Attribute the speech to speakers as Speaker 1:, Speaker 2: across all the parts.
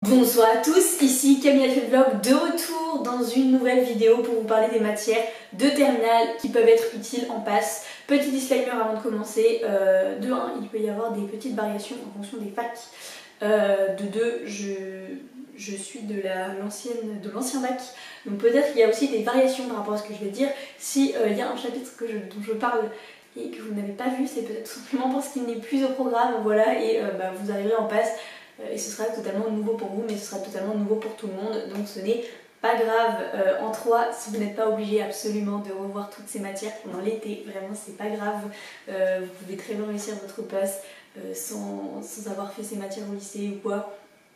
Speaker 1: Bonsoir à tous, ici Camille fait vlog de retour dans une nouvelle vidéo pour vous parler des matières de terminale qui peuvent être utiles en passe. Petit disclaimer avant de commencer, de 1, il peut y avoir des petites variations en fonction des facs. De 2, je suis de l'ancien bac, donc peut-être qu'il y a aussi des variations par rapport à ce que je vais dire. Si il y a un chapitre dont je parle et que vous n'avez pas vu, c'est peut-être simplement parce qu'il n'est plus au programme, voilà, et vous arriverez en passe. Et ce sera totalement nouveau pour vous, mais ce sera totalement nouveau pour tout le monde, donc ce n'est pas grave. En 3, si vous n'êtes pas obligé absolument de revoir toutes ces matières pendant l'été, vraiment c'est pas grave. Vous pouvez très bien réussir votre passe sans avoir fait ces matières au lycée ou quoi.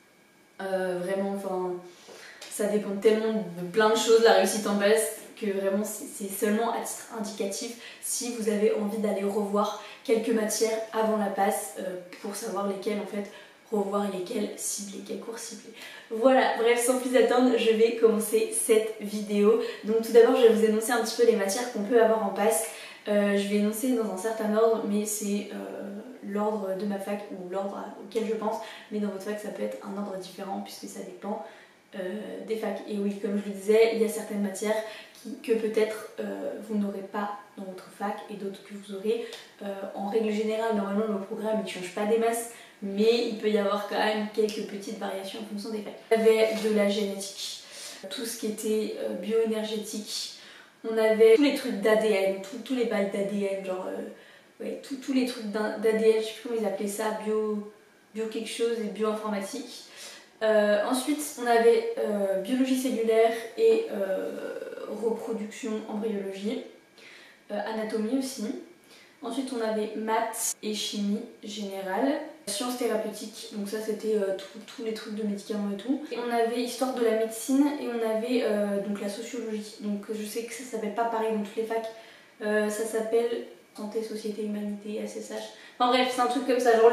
Speaker 1: Vraiment, enfin, ça dépend tellement de plein de choses, la réussite en passe, que vraiment c'est seulement à titre indicatif si vous avez envie d'aller revoir quelques matières avant la passe pour savoir lesquelles en fait revoir et lesquels cibler, quels cours cibler. Voilà, bref, sans plus attendre, je vais commencer cette vidéo. Donc tout d'abord, je vais vous énoncer un petit peu les matières qu'on peut avoir en passe. Je vais énoncer dans un certain ordre, mais c'est l'ordre de ma fac ou l'ordre auquel je pense. Mais dans votre fac, ça peut être un ordre différent puisque ça dépend des facs. Et oui, comme je le disais, il y a certaines matières que peut-être vous n'aurez pas dans votre fac et d'autres que vous aurez. En règle générale, normalement, le programme ne change pas des masses, mais il peut y avoir quand même quelques petites variations en fonction des facs. On avait de la génétique, tout ce qui était bioénergétique, on avait tous les trucs d'ADN, tous les bails d'ADN, genre ouais, tous les trucs d'ADN, je sais plus comment ils appelaient ça, bio quelque chose et bioinformatique. Ensuite on avait biologie cellulaire et reproduction, embryologie, anatomie aussi. Ensuite on avait maths et chimie générale, sciences thérapeutiques, donc ça c'était tous les trucs de médicaments et tout. Et on avait histoire de la médecine et on avait donc la sociologie, donc je sais que ça s'appelle pas pareil dans toutes les facs, ça s'appelle santé, société, humanité, SSH, enfin bref c'est un truc comme ça, genre le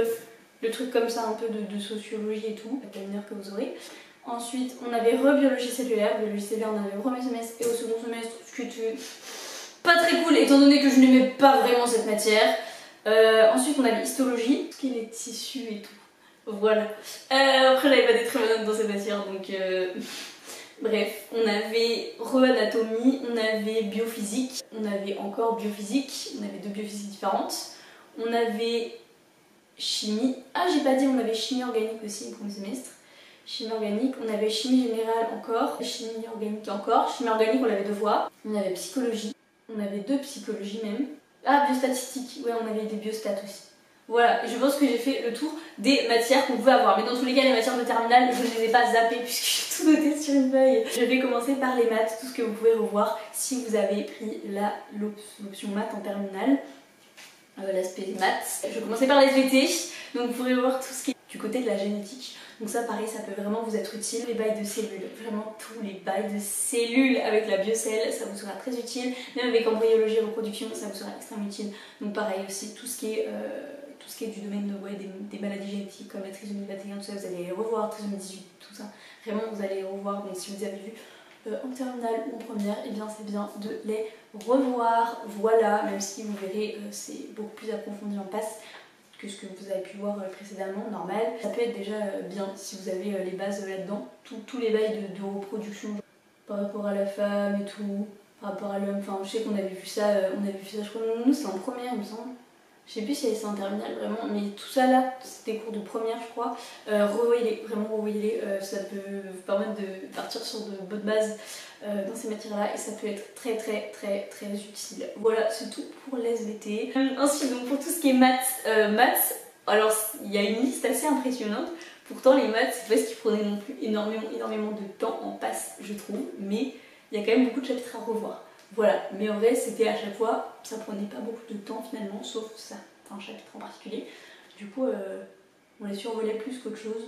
Speaker 1: truc comme ça un peu de sociologie et tout, la terminaire que vous aurez. Ensuite on avait biologie cellulaire on avait au premier semestre et au second semestre, ce qui était pas très cool étant donné que je n'aimais pas vraiment cette matière. Ensuite on avait histologie, ce qui est les tissus et tout, voilà. Après j'avais pas des très bonnes notes dans cette matière donc bref, on avait anatomie, on avait biophysique, on avait encore biophysique, on avait deux biophysiques différentes, on avait chimie, ah j'ai pas dit, on avait chimie organique aussi au premier semestre. Chimie organique, on avait chimie générale encore, chimie organique encore, chimie organique on l'avait deux fois, on avait psychologie, on avait deux psychologies même. Ah, biostatistique, ouais on avait des biostats aussi. Voilà, je pense que j'ai fait le tour des matières qu'on pouvait avoir. Mais dans tous les cas, les matières de terminale, je ne les ai pas zappées puisque j'ai tout noté sur une feuille. Je vais commencer par les maths, tout ce que vous pouvez revoir si vous avez pris l'option maths en terminale. L'aspect maths. Je vais commencer par les SVT, donc vous pourrez voir tout ce qui est du côté de la génétique. Donc ça pareil, ça peut vraiment vous être utile. Les bails de cellules, vraiment tous les bails de cellules avec la biocelle, ça vous sera très utile. Même avec embryologie et reproduction, ça vous sera extrêmement utile. Donc pareil aussi, tout ce qui est du domaine des maladies génétiques comme la trisomie 21, tout ça, vous allez les revoir, trisomie 18, tout ça. Vraiment, vous allez les revoir. Donc si vous avez vu en terminale ou en première, et bien c'est bien de les revoir. Voilà, même si vous verrez, c'est beaucoup plus approfondi en passe que ce que vous avez pu voir précédemment, normal. Ça peut être déjà bien si vous avez les bases là-dedans. Tous les bails de reproduction par rapport à la femme et tout, par rapport à l'homme. Enfin, je sais qu'on avait vu ça, je crois, nous c'était en première, il me semble. Je sais plus si c'est en terminale vraiment, mais tout ça là, c'était cours de première je crois. Revoyez-les, vraiment revoyez-les, ça peut vous permettre de partir sur de bonnes bases dans ces matières là et ça peut être très utile. Voilà, c'est tout pour l'SVT. Ensuite donc pour tout ce qui est maths, alors il y a une liste assez impressionnante. Pourtant les maths c'est pas ce qui prenait non plus énormément de temps en passe je trouve, mais il y a quand même beaucoup de chapitres à revoir. Voilà, mais en vrai c'était à chaque fois, ça prenait pas beaucoup de temps finalement, sauf ça, un chapitre en particulier. Du coup, on les survolait plus qu'autre chose.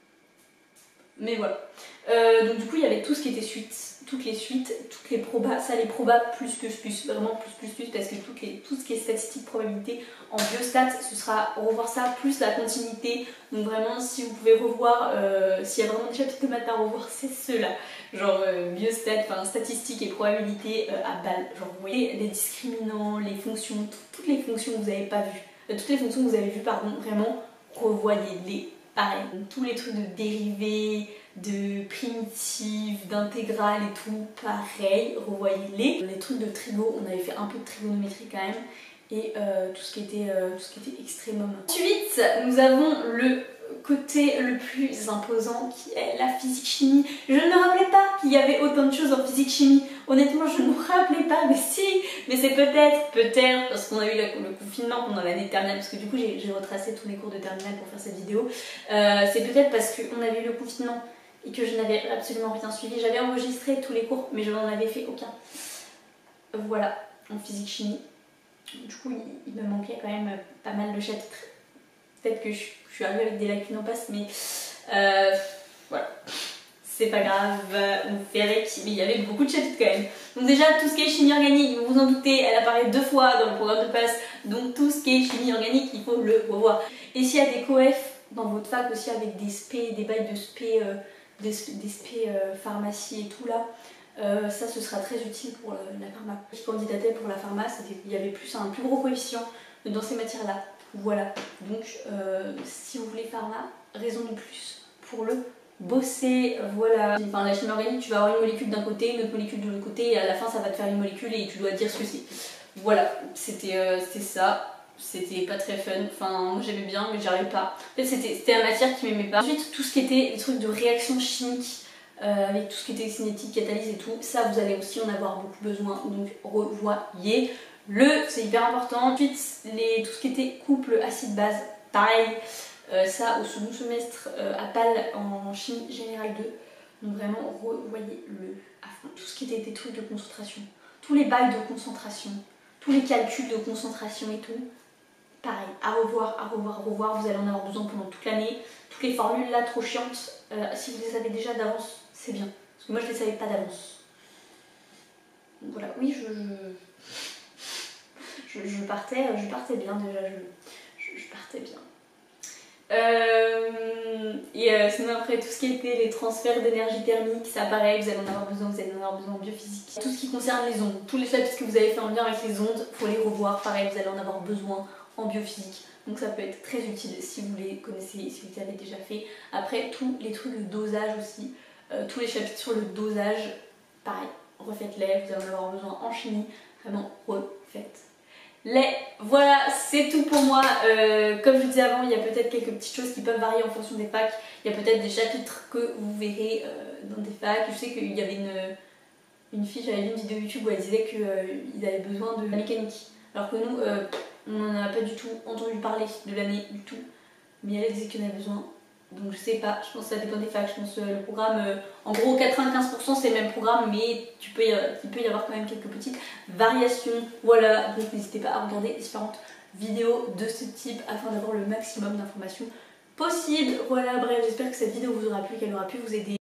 Speaker 1: Mais voilà. Donc du coup, il y avait tout ce qui était suite, toutes les suites, toutes les probas, ça les probas plus, vraiment plus, parce que tout ce qui est statistique, probabilité, en biostat, ce sera revoir ça, plus la continuité. Donc vraiment, si vous pouvez revoir, s'il y a vraiment des chapitres de maths à revoir, c'est ceux-là. Genre biostat, enfin statistique et probabilité à balle. Genre vous voyez les discriminants, les fonctions, toutes les fonctions que vous n'avez pas vues. Toutes les fonctions que vous avez vues, pardon, vraiment, revoyez-les. pareil. Donc, tous les trucs de dérivés, de primitives, d'intégrales et tout, pareil, revoyez-les. Les trucs de trigo, on avait fait un peu de trigonométrie quand même, et tout ce qui était extrémum. Ensuite, nous avons le côté le plus imposant qui est la physique-chimie. Je ne me rappelais pas qu'il y avait autant de choses en physique-chimie. Honnêtement, je ne me rappelais pas, mais si, mais c'est peut-être, parce qu'on a eu le confinement pendant l'année de terminale, parce que du coup j'ai retracé tous les cours de terminale pour faire cette vidéo. C'est peut-être parce qu'on avait eu le confinement et que je n'avais absolument rien suivi. J'avais enregistré tous les cours, mais je n'en avais fait aucun. Voilà, en physique-chimie. Du coup, il me manquait quand même pas mal de chapitres. Peut-être que je suis arrivée avec des lacunes en passe, mais voilà, c'est pas grave, on verrait qu'il y avait beaucoup de chapitres quand même. Donc déjà, tout ce qui est chimie organique, vous vous en doutez, elle apparaît 2 fois dans le programme de passe, donc tout ce qui est chimie organique, il faut le revoir. Et s'il y a des coef dans votre fac aussi avec des spé, des bails de spé, des spé pharmacie et tout là, ça ce sera très utile pour la pharma. Qui candidatait pour la pharma, il y avait un plus gros coefficient dans ces matières là. Voilà, donc si vous voulez pharma, raison de plus pour le bosser, voilà. Enfin, la chimie organique, tu vas avoir une molécule d'un côté, une autre molécule de l'autre côté, et à la fin ça va te faire une molécule et tu dois dire ce que c'est. Voilà, c'était ça, c'était pas très fun, enfin moi j'aimais bien mais j'arrivais pas. En fait c'était la matière qui m'aimait pas. Ensuite tout ce qui était les trucs de réaction chimique, avec tout ce qui était cinétique, catalyse et tout, ça vous allez aussi en avoir beaucoup besoin, donc revoyez. C'est hyper important. Ensuite, tout ce qui était couple acide-base, pareil, ça au second semestre à PAL en chimie générale 2. Donc vraiment, revoyez-le à fond. Tout ce qui était des trucs de concentration, tous les bails de concentration, tous les calculs de concentration et tout, pareil, à revoir, vous allez en avoir besoin pendant toute l'année. Toutes les formules là trop chiantes, si vous les savez déjà d'avance, c'est bien. Parce que moi je les savais pas d'avance. Donc voilà, oui, je partais bien déjà, je partais bien. Et sinon après tout ce qui était les transferts d'énergie thermique, ça pareil, vous allez en avoir besoin, en biophysique. Tout ce qui concerne les ondes, tous les chapitres que vous avez fait en lien avec les ondes, il faut les revoir, pareil, vous allez en avoir besoin en biophysique. Donc ça peut être très utile si vous les connaissez, si vous les avez déjà fait. Après tous les trucs de dosage aussi, tous les chapitres sur le dosage, pareil, refaites-les, vous allez en avoir besoin en chimie, vraiment refaites. Voilà, c'est tout pour moi. Comme je vous disais avant, il y a peut-être quelques petites choses qui peuvent varier en fonction des facs. Il y a peut-être des chapitres que vous verrez dans des facs. Je sais qu'il y avait une fille, j'avais vu une vidéo YouTube où elle disait qu'ils avaient besoin de mécanique. Alors que nous, on n'en a pas du tout entendu parler de l'année du tout. Mais elle disait qu'il y en avait besoin. Donc je sais pas, je pense que ça dépend des facs. Je pense que le programme, en gros 95% c'est le même programme, mais il peut y avoir quand même quelques petites variations. Voilà, donc n'hésitez pas à regarder différentes vidéos de ce type afin d'avoir le maximum d'informations possible. Voilà, bref, j'espère que cette vidéo vous aura plu, qu'elle aura pu vous aider.